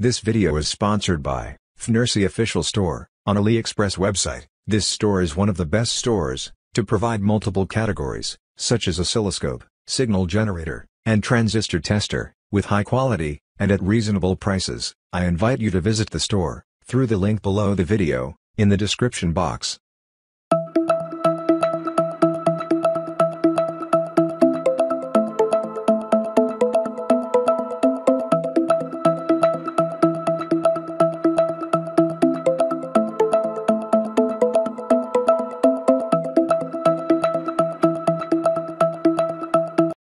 This video is sponsored by FNIRSI Official Store, on AliExpress website. This store is one of the best stores to provide multiple categories, such as oscilloscope, signal generator, and transistor tester, with high quality, and at reasonable prices. I invite you to visit the store, through the link below the video, in the description box.